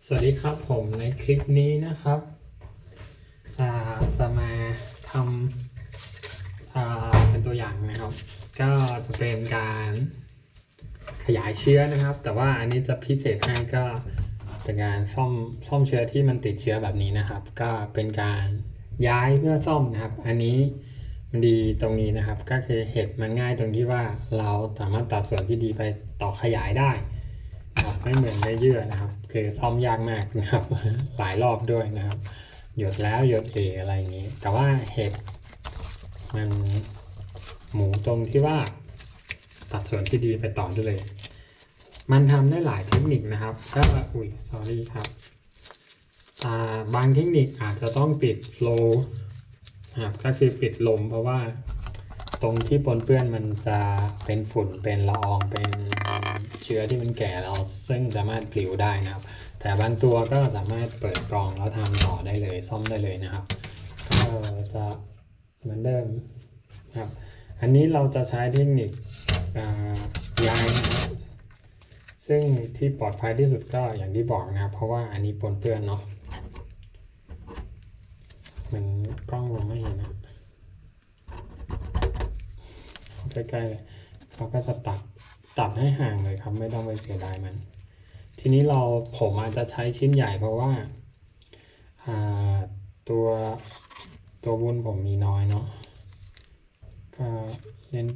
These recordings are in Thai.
สวัสดีครับผมในคลิปนี้นะครับจะมาทำเป็นตัวอย่างนะครับก็จะเป็นการขยายเชื้อนะครับแต่ว่าอันนี้จะพิเศษให้ก็เป็นการซ่อมเชื้อที่มันติดเชื้อแบบนี้นะครับก็เป็นการย้ายเพื่อซ่อมนะครับอันนี้มันดีตรงนี้นะครับก็คือเห็ดมันง่ายตรงที่ว่าเราสามารถตัดส่วนที่ดีไปต่อขยายได้ไม่เหมือนได้เยื่อนะครับคือซ่อมยากมากนะครับหลายรอบด้วยนะครับหยดแล้วหยดอะไรอย่างนี้แต่ว่าเห็ดมันหมูตรงที่ว่าตัดส่วนที่ดีไปต่อได้เลยมันทำได้หลายเทคนิคนะครับก็sorry ครับบางเทคนิคอาจจะต้องปิดโฟลว์นะครับก็คือปิดลมเพราะว่าตรงที่ปนเปื้อนมันจะเป็นฝุ่นเป็นละอองเป็นเชื้อที่มันแก่เราซึ่งสามารถปลิวได้นะครับแต่บางตัวก็สามารถเปิดกรองแล้วทำต่อได้เลยซ่อมได้เลยนะครับก็จะเหมือนเดิมครับอันนี้เราจะใช้เทคนิคย้ายนะครับซึ่งที่ปลอดภัยที่สุดก็อย่างที่บอกนะครับเพราะว่าอันนี้ปนเปื้อนเนาะเหมือนกล้องมองไม่เห็นนะใกล้ๆเลยเราก็จะตัดให้ห่างเลยครับไม่ต้องไปเสียดายมันทีนี้ผมอาจจะใช้ชิ้นใหญ่เพราะว่าตัววุ้นผมมีน้อยเนาะก็เล่น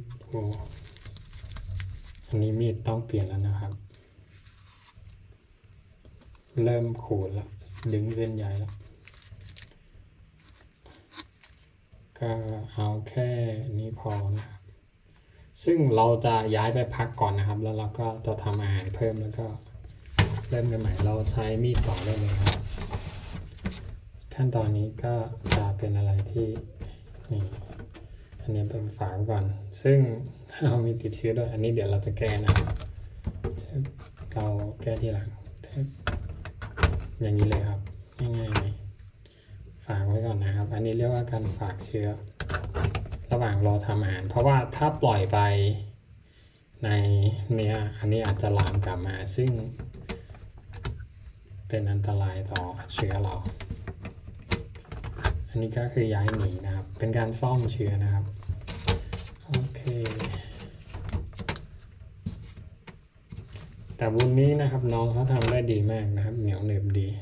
อันนี้มีดต้องเปลี่ยนแล้วนะครับเริ่มขูดแล้วดึงเส้นใยแล้วก็เอาแค่นี้พอนะครับซึ่งเราจะย้ายไปพักก่อนนะครับแล้วเราก็จะทำอาหารเพิ่มแล้วก็เริ่มกันใหม่เราใช้มีดต่อได้เลยครับขั้นตอนนี้ก็จะเป็นอะไรที่นี่อันนี้เป็นฝาก่อนซึ่งเรามีติดเชื้อด้วยอันนี้เดี๋ยวเราจะแก้นะครับเราแก้ทีหลังอย่างนี้เลยครับง่ายๆเลยฝากไว้ก่อนนะครับอันนี้เรียกว่าการฝากเชื้อระหว่างรอทำอาหารเพราะว่าถ้าปล่อยไปในเนี่ยอันนี้อาจจะลามกลับมาซึ่งเป็นอันตรายต่อเชื้อเราอันนี้ก็คือย้ายหนีนะครับเป็นการซ่อมเชื้อนะครับโอเคแต่วุ้นนี้นะครับน้องเขาทำได้ดีมากนะครับเหนียวหนึบดี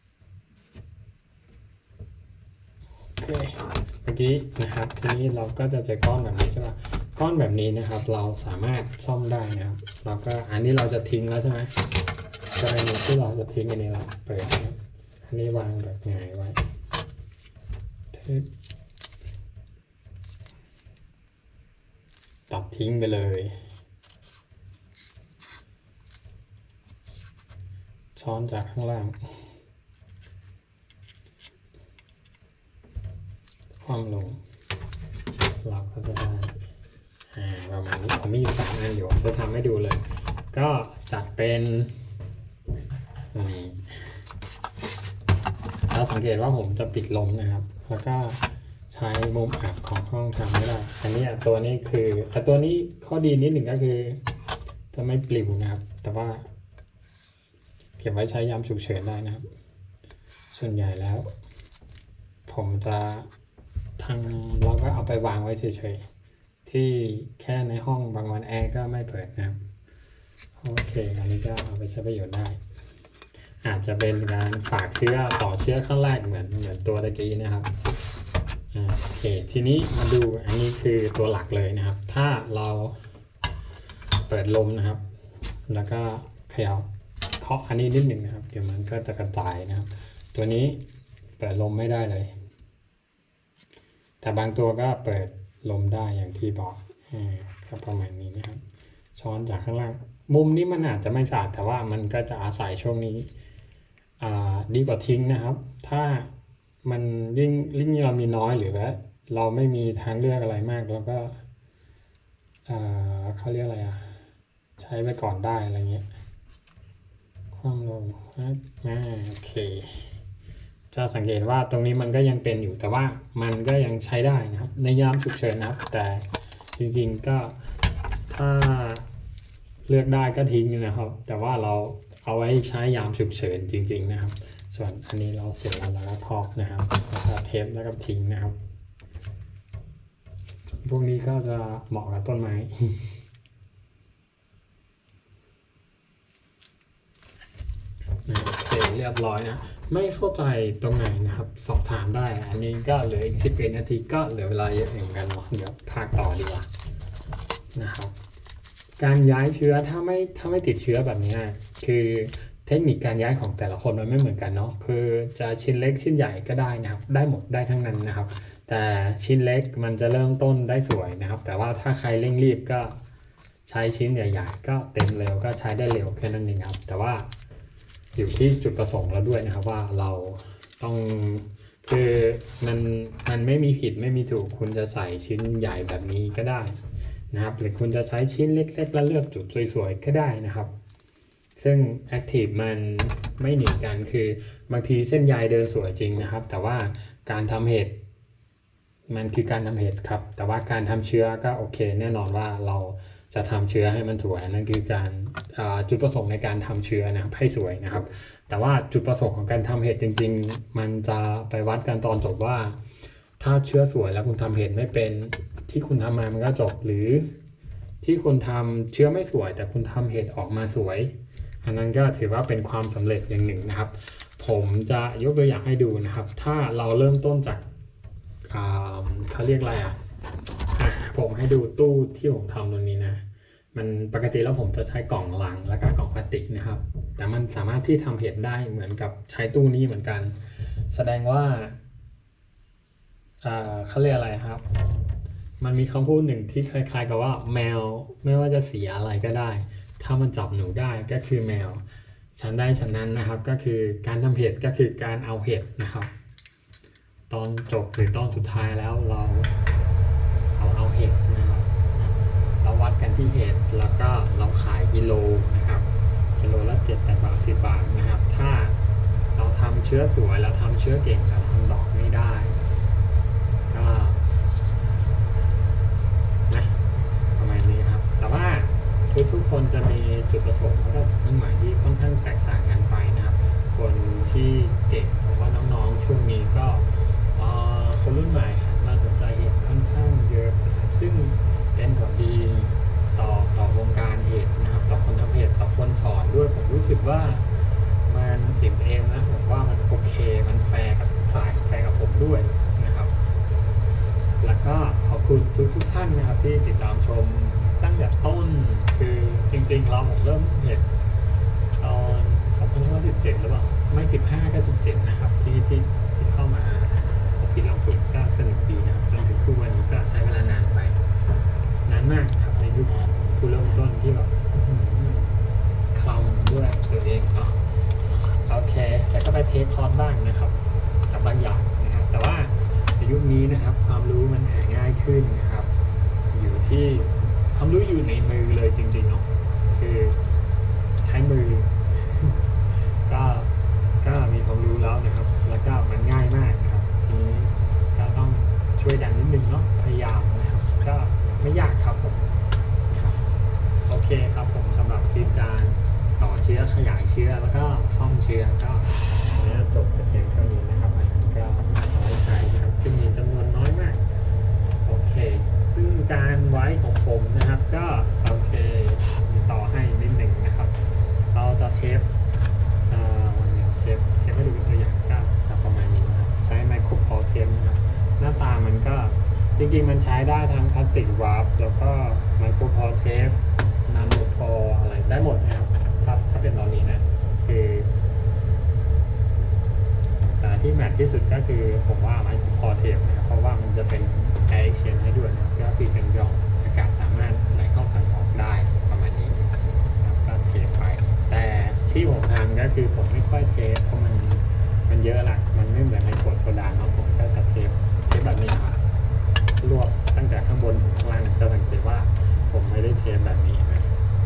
โอเคเมื่อกี้นะครับทีนี้เราก็จะเจอก้อนแบบนี้ใช่ไหมก้อนแบบนี้นะครับเราสามารถซ่อมได้นะครับเราก็อันนี้เราจะทิ้งแล้วใช่ไหมกรณีที่เราจะทิ้งอันนี้เราเปิดนะครับอันนี้วางแบบหงายไว้ตัดทิ้งไปเลยช้อนจากข้างล่างคว่ำลงเราก็จะได้ประมาณนี้ผมมีอยู่3 อันอยู่จะทำให้ดูเลยก็จัดเป็นนี่เราสังเกตว่าผมจะปิดลมนะครับแล้วก็ใช้มุมอับของห้องทำไม่ได้อันนี้ตัวนี้คือแต่ตัวนี้ข้อดีนิดหนึ่งก็คือจะไม่ปลิวนะครับแต่ว่าเก็บไว้ใช้ยามฉุกเฉินได้นะครับส่วนใหญ่แล้วผมจะเราก็เอาไปวางไว้เฉยๆที่แค่ในห้องบางวันแอร์ก็ไม่เปิดนะครับโอเคอันนี้ก็เอาไปใช้ประโยชน์ได้อาจจะเป็นการฝากเชื้อต่อเชื้อขั้นแรกเหมือนตัวตะกี้นะครับโอเคทีนี้มาดูอันนี้คือตัวหลักเลยนะครับถ้าเราเปิดลมนะครับแล้วก็เคาะอันนี้นิดหนึ่งนะครับเดี๋ยวมันก็จะกระจายนะครับตัวนี้เปิดลมไม่ได้เลยแต่บางตัวก็เปิดลมได้อย่างที่บอกก็ประมาณนี้นะครับช้อนจากข้างล่างมุมนี้มันอาจจะไม่สะอาดแต่ว่ามันก็จะอาศัยช่วงนี้ดีกว่าทิ้งนะครับถ้ามันยิ่งเรามีน้อยหรือว่าเราไม่มีทางเลือกอะไรมากแล้วก็เขาเรียกอะไรใช้ไปก่อนได้อะไรเงี้ยความลงโอเคจะสังเกตว่าตรงนี้มันก็ยังเป็นอยู่แต่ว่ามันก็ยังใช้ได้นะครับในยามฉุกเฉินนะครับแต่จริงๆก็ถ้าเลือกได้ก็ทิ้งนะครับแต่ว่าเราเอาไว้ใช้ยามฉุกเฉินจริงๆนะครับส่วนอันนี้เราเสร็จแล้วก็ครอบนะครับแล้วก็เทปแล้วก็ทิ้งนะครับพวกนี้ก็จะเหมาะกับต้นไม้เสร็จเรียบร้อยนะไม่เข้าใจตรงไหนนะครับสอบถามได้อันนี้ก็เหลืออีก11 นาทีก็เหลือเวลาเยอะเหมือนกันเนาะเดี๋ยวพากต่อดีกว่านะครับการย้ายเชื้อถ้าไม่ติดเชื้อแบบนี้คือเทคนิคการย้ายของแต่ละคนมันไม่เหมือนกันเนาะคือจะชิ้นเล็กชิ้นใหญ่ก็ได้นะครับได้หมดได้ทั้งนั้นนะครับแต่ชิ้นเล็กมันจะเริ่มต้นได้สวยนะครับแต่ว่าถ้าใครเร่งรีบก็ใช้ชิ้นใหญ่ๆก็เต็มเร็วก็ใช้ได้เร็วแค่นั้นเองครับแต่ว่าอยู่ที่จุดประสงค์แล้วด้วยนะครับว่าเราต้องคือมันไม่มีผิดไม่มีถูกคุณจะใส่ชิ้นใหญ่แบบนี้ก็ได้นะครับหรือคุณจะใช้ชิ้นเล็กๆแล้วเลือกจุดสวยๆก็ได้นะครับซึ่ง Active มันไม่หนีกันคือบางทีเส้นใยเดินสวยจริงนะครับแต่ว่าการทำเห็ดมันคือการทำเห็ดครับแต่ว่าการทำเชื้อก็โอเคแน่นอนว่าเราจะทำเชื้อให้มันสวยนั่นคือการจุดประสงค์ในการทำเชื้อนะครับให้สวยนะครับแต่ว่าจุดประสงค์ของการทำเห็ดจริงๆมันจะไปวัดกันตอนจบว่าถ้าเชื้อสวยแล้วคุณทำเห็ดไม่เป็นที่คุณทำมามันก็จบหรือที่คุณทำเชื้อไม่สวยแต่คุณทำเห็ดออกมาสวยอันนั้นก็ถือว่าเป็นความสำเร็จอย่างหนึ่งนะครับผมจะยกตัวอย่างให้ดูนะครับถ้าเราเริ่มต้นจากเขาเรียกอะไรผมให้ดูตู้ที่ผมทำตรงนี้นะมันปกติแล้วผมจะใช้กล่องลังและก็กล่องพลาสติกนะครับแต่มันสามารถที่ทำเห็ดได้เหมือนกับใช้ตู้นี้เหมือนกันแสดงว่าเขาเรียกอะไรครับมันมีคำพูดหนึ่งที่คล้ายๆกับว่าแมวไม่ว่าจะสีอะไรก็ได้ถ้ามันจับหนูได้ก็คือแมวฉันได้ฉันนั้นนะครับก็คือการทำเห็ดก็คือการเอาเห็ดนะครับตอนจบหรือตอนสุดท้ายแล้วเราเอาเห็ดนะครับเราวัดกันที่เห็ดแล้วก็เราขายกิโลนะครับกิโลละ7-8 บาท10 บาทนะครับถ้าเราทำเชื้อสวยแล้วทำเชื้อเก่งแต่ทำดอกไม่ได้ก็นะประมาณนี้ครับแต่ว่าทุกคนจะมีจุดประสงค์แล้วก็มุ่งหมายที่ค่อนข้างแตกต่างกันไปนะครับคนที่เก่งผมว่าน้องๆช่วงนี้ก็คนรุ่นใหม่หันมาสนใจเห็ดค่อนข้างเยอะนะครับซึ่งเป็นผลดีต่อวงการเห็ดนะครับต่อคนทำเห็ดต่อคนสอนด้วยผมรู้สึกว่ามันอิ่มเอมนะผมว่ามันโอเคมันแฟร์กับทุกฝ่ายแฟร์กับผมด้วยนะครับแล้วก็ขอบคุณทุกท่านนะครับที่ติดตามชมตั้งแต่ต้นคือจริงๆเราผมเริ่มเห็ดตอน2017หรือเปล่าไม่15ก็17นะครับที่เข้ามาผิดลองถูกก็สนุกดีนะครับจนถึงทุกวันนี้ก็ใช้เวลานานไปนานมากครับในยุคผู้เริ่มต้นที่แบบคลำด้วยตัวเองเนาะโอเคแต่ก็ไปเทคคอร์สบ้างนะครับกับบางอย่างนะครับแต่ว่าในยุคนี้นะครับความรู้มันหาง่ายขึ้นนะครับอยู่ที่ความรู้อยู่ในมือเลยจริงๆเนาะคือใช้มือก็มีความรู้แล้วนะครับแล้วก็มันง่ายมากนะครับทีนี้ก็ต้องช่วยกันนิดนึงเนาะพยายามนะครับก็ไม่ยากครับผมนะครับโอเคครับผมสำหรับคลิปการต่อเชื้อขยายเชื้อแล้วก็ซ่อมเชื้อก็จบแต่เพียงเท่านี้นะครับอันนั้นก็เอาไว้ใช้นะครับซึ่งมีจำนวนน้อยมากโอเคซึ่งการไว้ของผมนะครับก็โอเคมีต่อให้นิดหนึ่งนะครับเราจะเทปให้ดูเป็นตัวอย่างก็จะประมาณนี้นะครับใช้ไมโครพอเทปนะครับหน้าตามันก็จริงๆมันใช้ได้ทั้งพลาสติกวาร์ปแล้วก็ไมโครพอเทปนาโนพออะไรได้หมดนะครับถ้าเป็นตอนนี้นะคือแต่ที่แมทที่สุดก็คือผมว่าไมโครพอเทปนะครับเพราะว่ามันจะเป็นแอร์เอ็กเชนให้ด้วยนะครับก็คือเป็นหย่อมอากาศสามารถไหลเข้าสั่งออกได้ประมาณนี้นะครับก็เทปไปแต่ที่ผมทำก็คือผมไม่ค่อยเทปเพราะมันเยอะแหละมันไม่เหมือนในขวดโซดาเนาะผมก็จะเทปแบบนี้ครับรวบตั้งแต่ข้างบนถึงข้างล่างจะสังเกตว่าผมไม่ได้เทปแบบนี้นะ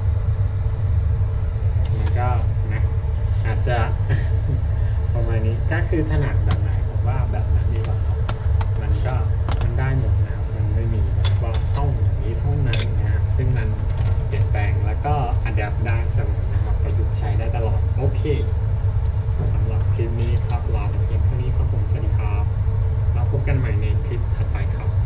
มันก็นะอาจจะประมาณนี้ก็คือถนัดแบบไหนผมว่าแบบนั้นดีกว่ามันได้หมดนะครับมันไม่มีแบบว่าต้องอย่างนี้เท่านั้นนะครับซึ่งมันเปลี่ยนแปลงแล้วก็อัดแอปได้เสมอนะครับประประยุกต์ใช้ได้ตลอดโอเคสำหรับคลิปนี้ครับลาไปเพียงเท่านี้ครับผมสวัสดีครับแล้วพบกันใหม่ในคลิปถัดไปครับ